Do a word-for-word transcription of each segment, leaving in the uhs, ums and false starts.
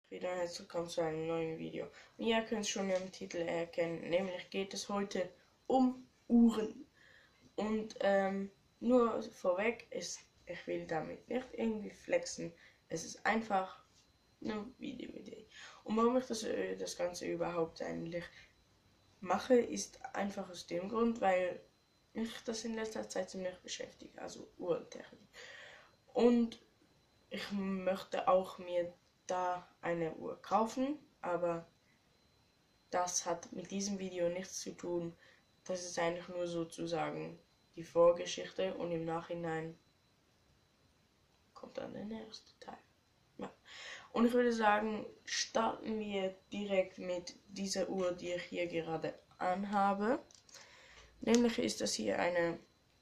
Wieder herzlich willkommen zu einem neuen Video. Und ihr könnt es schon im Titel erkennen, nämlich geht es heute um Uhren. Und ähm, nur vorweg, ist, ich will damit nicht irgendwie flexen, es ist einfach eine Videoidee. Und warum ich das, äh, das Ganze überhaupt eigentlich mache, ist einfach aus dem Grund, weil mich das in letzter Zeit ziemlich beschäftigt, also Uhrentechnik. Und ich möchte auch mir da eine Uhr kaufen, aber das hat mit diesem Video nichts zu tun. Das ist eigentlich nur sozusagen die Vorgeschichte und im Nachhinein kommt dann der nächste Teil. Ja. Und ich würde sagen, starten wir direkt mit dieser Uhr, die ich hier gerade anhabe. Nämlich ist das hier eine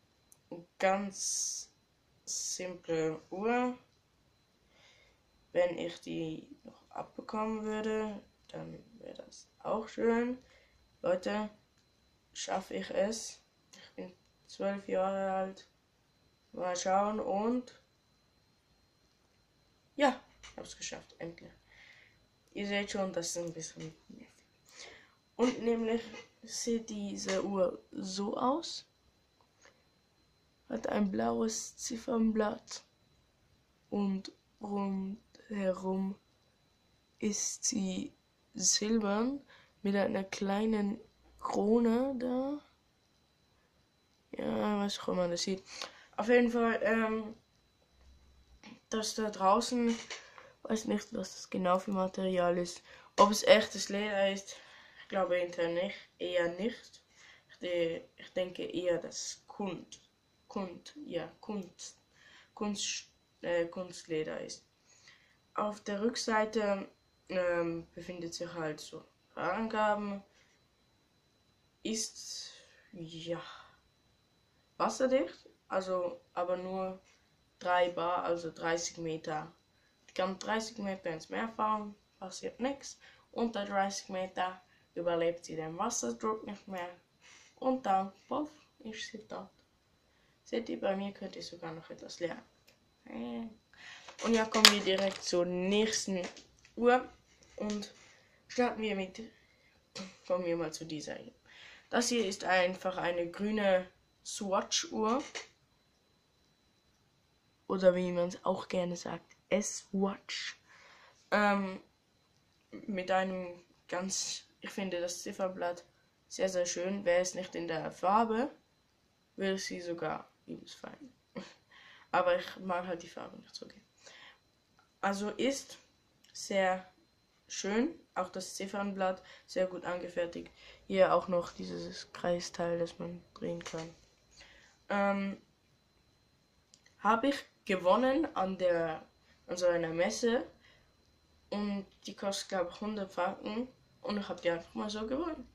ganz simple Uhr. Wenn ich die noch abbekommen würde, dann wäre das auch schön. Leute, schaffe ich es. Ich bin zwölf Jahre alt. Mal schauen und ja, ich habe es geschafft, endlich. Ihr seht schon, das ist ein bisschen nervig. Und nämlich sieht diese Uhr so aus. Hat ein blaues Ziffernblatt und rundherum ist sie silbern mit einer kleinen Krone da. Ja, was auch immer das sieht. Auf jeden Fall, ähm, das da draußen, weiß nicht, was das genau für Material ist. Ob es echtes Leder ist, ich glaube hinterher nicht, eher nicht. Ich, de ich denke eher, dass Kunst, Kunst, ja, Kunst, Kunst, äh, Kunstleder ist. Auf der Rückseite ähm, befindet sich halt so Angaben. Ist ja wasserdicht, also aber nur drei Bar, also dreißig Meter. Ich kann dreißig Meter ins Meer fahren, passiert nichts. Unter dreißig Meter überlebt sie den Wasserdruck nicht mehr. Und dann, puff, ist sie tot. Seht ihr, bei mir könnt ihr sogar noch etwas lernen. Und ja, kommen wir direkt zur nächsten Uhr und starten wir mit, kommen wir mal zu dieser hier. Das hier ist einfach eine grüne Swatch-Uhr. Oder wie man es auch gerne sagt, S-Watch. Ähm, mit einem ganz, ich finde das Zifferblatt sehr, sehr schön. Wäre es nicht in der Farbe, würde sie sogar übelst fein. Aber ich mag halt die Farbe nicht so gerne. Also ist sehr schön, auch das Ziffernblatt sehr gut angefertigt. Hier auch noch dieses Kreisteil, das man drehen kann. Ähm, habe ich gewonnen an der an so einer Messe und die kostet glaube ich hundert Franken und ich habe die einfach mal so gewonnen.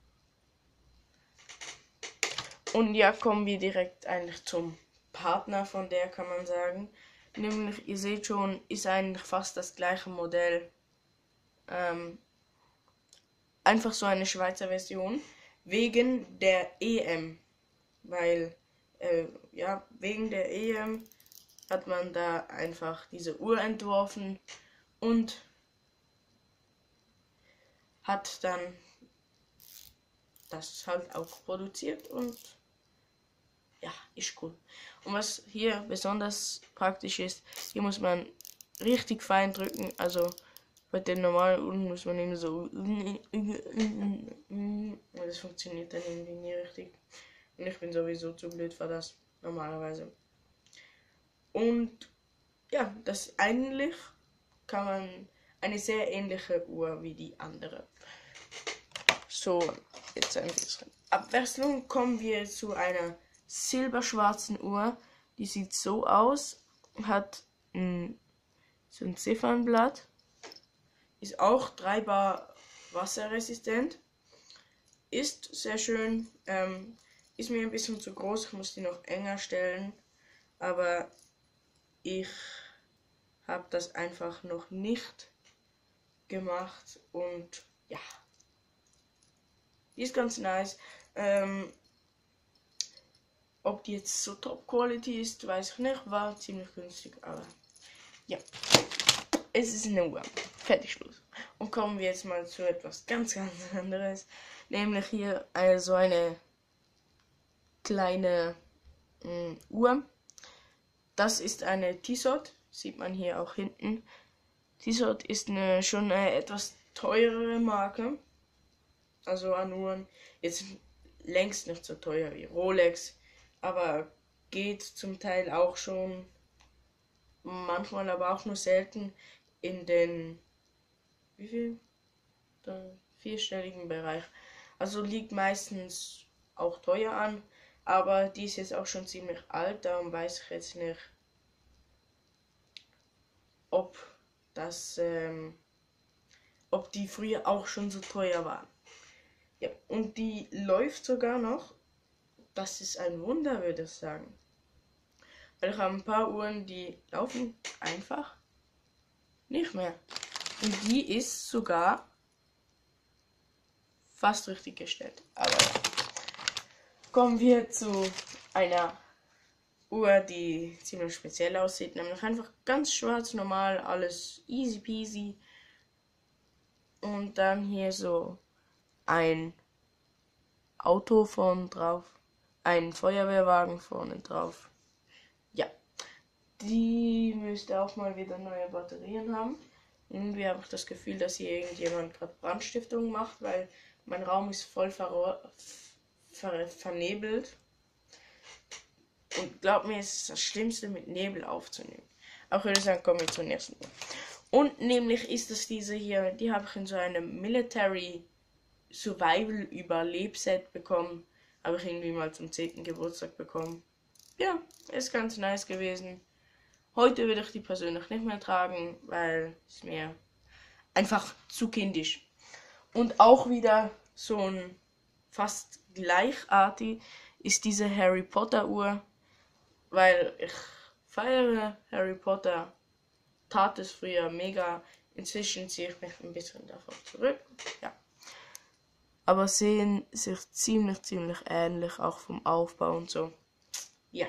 Und ja, kommen wir direkt eigentlich zum Partner von der, kann man sagen. Nämlich, ihr seht schon, ist eigentlich fast das gleiche Modell. Ähm, einfach so eine Schweizer Version. Wegen der E M. Weil, äh, ja, wegen der E M hat man da einfach diese Uhr entworfen und hat dann das halt auch produziert und ja, ist cool. Und was hier besonders praktisch ist, hier muss man richtig fein drücken, also bei den normalen Uhren muss man eben so, das funktioniert dann irgendwie nie richtig. Und ich bin sowieso zu blöd für das, normalerweise. Und ja, das eigentlich kann man eine sehr ähnliche Uhr wie die andere. So, jetzt ein bisschen Abwechslung. Kommen wir zu einer silberschwarzen Uhr. Die sieht so aus, hat mh, so ein Ziffernblatt, ist auch drei Bar wasserresistent, ist sehr schön, ähm, ist mir ein bisschen zu groß, ich muss die noch enger stellen, aber ich habe das einfach noch nicht gemacht und ja, die ist ganz nice. Ähm, ob die jetzt so Top Quality ist, weiß ich nicht, war ziemlich günstig, aber ja, es ist eine Uhr. Fertig, Schluss. und kommen wir jetzt mal zu etwas ganz, ganz anderes. Nämlich hier eine, so eine kleine mh, Uhr. Das ist eine Tissot, sieht man hier auch hinten. Tissot ist eine, schon eine etwas teurere Marke. Also an Uhren. Jetzt längst nicht so teuer wie Rolex, aber geht zum Teil auch schon, manchmal aber auch nur selten in den, wie viel? Den vierstelligen Bereich. Also liegt meistens auch teuer an, aber die ist jetzt auch schon ziemlich alt, darum weiß ich jetzt nicht, ob das, ähm, ob die früher auch schon so teuer waren. Ja, und die läuft sogar noch. Das ist ein Wunder, würde ich sagen. Weil ich habe ein paar Uhren, die laufen einfach nicht mehr. Und die ist sogar fast richtig gestellt. Aber ja. Kommen wir zu einer Uhr, die ziemlich speziell aussieht. Nämlich einfach ganz schwarz, normal, alles easy peasy. Und dann hier so ein Auto vorne drauf. Ein Feuerwehrwagen vorne drauf. Ja, die müsste auch mal wieder neue Batterien haben. Irgendwie habe ich das Gefühl, dass hier irgendjemand gerade Brandstiftung macht, weil mein Raum ist voll ver ver vernebelt. Und glaub mir, es ist das Schlimmste, mit Nebel aufzunehmen. Auch würde ich sagen, kommen wir zur nächsten. Und nämlich ist es diese hier, die habe ich in so einem Military Survival Überlebset bekommen. Habe ich irgendwie mal zum zehnten Geburtstag bekommen. Ja, ist ganz nice gewesen. Heute würde ich die persönlich nicht mehr tragen, weil es mir einfach zu kindisch. Und auch wieder so ein fast gleichartig ist diese Harry Potter Uhr, weil ich feiere Harry Potter, tat es früher mega, inzwischen ziehe ich mich ein bisschen davon zurück, ja. Aber sehen sich ziemlich, ziemlich ähnlich, auch vom Aufbau und so. Ja.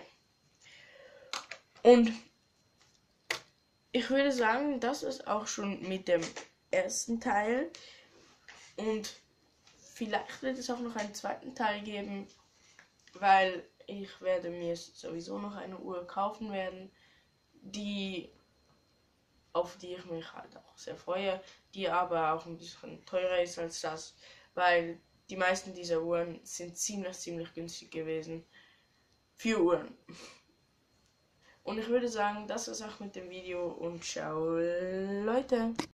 Und ich würde sagen, das ist auch schon mit dem ersten Teil. Und vielleicht wird es auch noch einen zweiten Teil geben, weil ich werde mir sowieso noch eine Uhr kaufen werden, die, auf die ich mich halt auch sehr freue, die aber auch ein bisschen teurer ist als das, weil die meisten dieser Uhren sind ziemlich, ziemlich günstig gewesen für Uhren. Und ich würde sagen, das ist auch mit dem Video und ciao Leute.